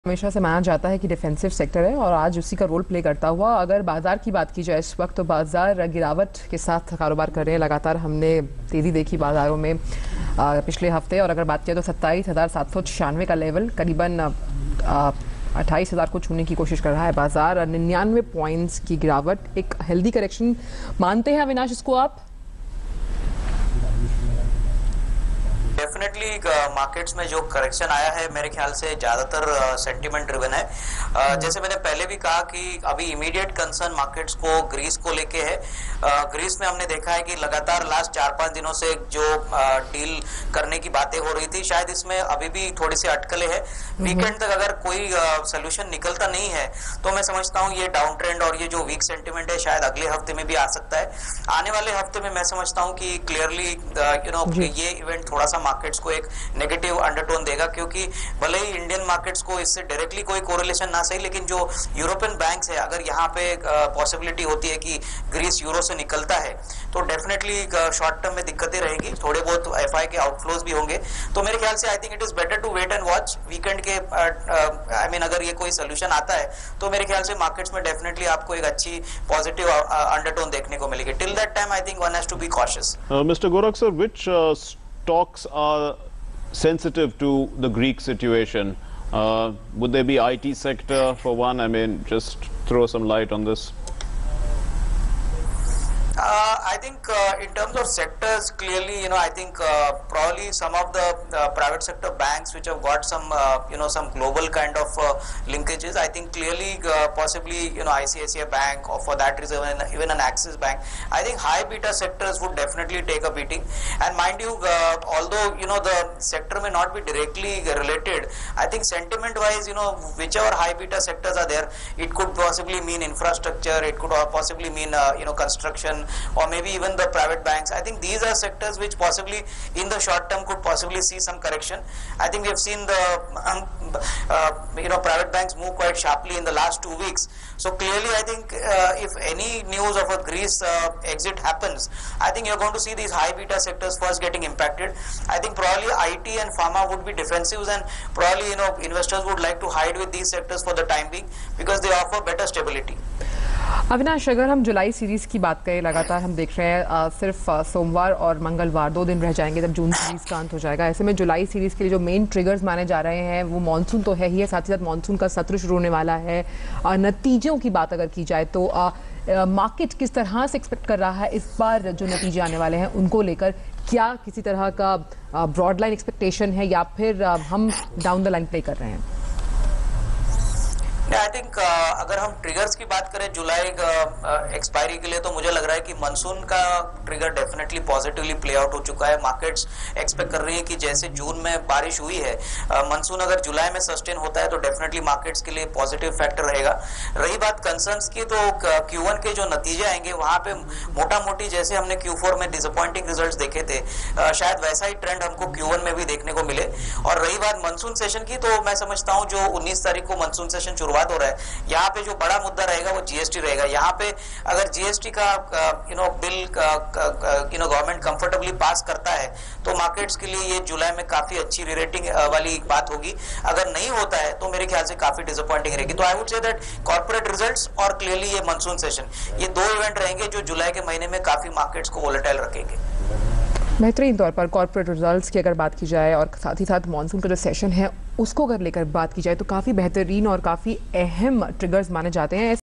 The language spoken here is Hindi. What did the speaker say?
हमेशा से माना जाता है कि डिफेंसिव सेक्टर है और आज उसी का रोल प्ले करता हुआ अगर बाजार की बात की जाए इस वक्त तो बाजार गिरावट के साथ कारोबार कर रहे हैं। लगातार हमने तेजी देखी बाजारों में पिछले हफ्ते और अगर बात करें तो 27,796 का लेवल करीबन 28,000 को छूने की कोशिश कर रहा है बाजार। 99 पॉइंट्स की गिरावट, एक हेल्दी करेक्शन मानते हैं अविनाश इसको आप? डेफिनेटली मार्केट्स में जो करेक्शन आया है मेरे ख्याल से ज्यादातर सेंटीमेंट ड्रिवन है। जैसे मैंने पहले भी कहा कि अभी इमीडिएट कंसर्न मार्केट्स को ग्रीस को लेके है। ग्रीस में हमने देखा है कि लगातार लास्ट 4-5 दिनों से जो डील करने की बातें हो रही थी, शायद इसमें अभी भी थोड़ी सी अटकलें है। वीकेंड तक अगर कोई सोल्यूशन निकलता नहीं है तो मैं समझता हूँ ये डाउन ट्रेंड और ये जो वीक सेंटीमेंट है शायद अगले हफ्ते में भी आ सकता है। आने वाले हफ्ते में मैं समझता हूँ कि क्लियरली ये इवेंट थोड़ा सा मार्केट्स को एक नेगेटिव अंडरटोन देगा, क्योंकि भले ही इंडियन मार्केट्स को इससे डायरेक्टली कोई कोरिलेशन ना सही, लेकिन जो यूरोपियन बैंक्स है अगर यहाँ पे पॉसिबिलिटी होती है कि ग्रीस यूरो से निकलता है तो डेफिनेटली शॉर्ट टर्म में दिक्कतें रहेगी, थोड़े बहुत एफआई के आउटफ्लोज भी होंगे। तो मेरे ख्याल से I think it is better to wait and watch weekend के अगर ये कोई सोल्यूशन आता है तो मेरे ख्याल से मार्केट्स में डेफिनेटली आपको एक अच्छी पॉजिटिव अंडरटोन देखने को मिलेगी। Till that time I think one has to be cautious. Mister Gorakh sir, which stocks are sensitive to the Greek situation? Would there be IT sector for one? I mean, just throw some light on this. I think in terms of sectors, clearly, I think probably some of the private sector banks which have got some, some global kind of linkages. I think clearly, possibly, ICICI Bank or for that reason, even an Axis Bank. I think high beta sectors would definitely take a beating. And mind you, although, the sector may not be directly related, I think sentiment-wise, whichever high beta sectors are there, it could possibly mean infrastructure, it could possibly mean, construction, or maybe even the private banks. I think these are sectors which possibly in the short term could possibly see some correction. I think we have seen the private banks move quite sharply in the last 2 weeks. So clearly I think if any news of a Greece exit happens, I think you're going to see these high beta sectors first getting impacted. I think probably IT and pharma would be defensives, and probably investors would like to hide with these sectors for the time being because they offer better stability. Avinash, अगर हम जुलाई सीरीज की बात करें, लगातार हम देख रहे हैं सिर्फ सोमवार और मंगलवार 2 दिन रह जाएंगे तब जून सीरीज का अंत हो जाएगा। ऐसे में जुलाई सीरीज के लिए जो मेन ट्रिगर्स माने जा रहे हैं वो मॉनसून तो है ही है, साथ ही साथ मॉनसून का सत्र शुरू होने वाला है। नतीजों की बात अगर की जाए तो मार्केट किस तरह से एक्सपेक्ट कर रहा है इस बार जो नतीजे आने वाले हैं उनको लेकर? क्या किसी तरह का ब्रॉड लाइन एक्सपेक्टेशन है या फिर हम डाउन द लाइन प्ले कर रहे हैं? आई थिंक अगर हम ट्रिगर्स की बात करें जुलाई एक्सपायरी के लिए तो मुझे लग रहा है कि मानसून का trigger definitely positively play out हो चुका है। मार्केट्स एक्सपेक्ट कर रही है कि जैसे जून में बारिश हुई है, मानसून अगर जुलाई में सस्टेन होता है तो डेफिनेटली मार्केट्स के लिए पॉजिटिव फैक्टर रहेगा। रही बात कंसर्न्स की तो Q1 के जो नतीजे आएंगे वहां पे मोटा मोटी जैसे हमने Q4 में डिसअपॉइंटिंग रिजल्ट देखे थे, शायद वैसा ही ट्रेंड हमको Q1 में भी देखने को मिले। और रही बात मानसून सेशन की तो मैं समझता हूँ जो 19 तारीख को मानसून सेशन शुरुआत हो रहा है, यहाँ पे जो बड़ा मुद्दा रहेगा वो जीएसटी रहेगा। यहाँ पे अगर जीएसटी का बिल गवर्नमेंट कंफर्टेबली पास करता है तो मार्केट्स के लिए ये जुलाई में काफी अच्छी रीरेटिंग वाली बात होगी। अगर नहीं होता है तो मेरे ख्याल से काफी डिसअपॉइंटिंग रहेगी। तो I would say that corporate results और क्लियरली ये मानसून सेशन, ये 2 इवेंट रहेंगे जो जुलाई के महीने में काफी मार्केट्स को वोलेटाइल रखेंगे। बेहतरीन तौर पर कॉर्पोरेट रिजल्ट्स की अगर बात की जाए और साथ ही साथ मॉनसून का जो सेशन है उसको अगर लेकर बात की जाए तो काफ़ी बेहतरीन और काफ़ी अहम ट्रिगर्स माने जाते हैं।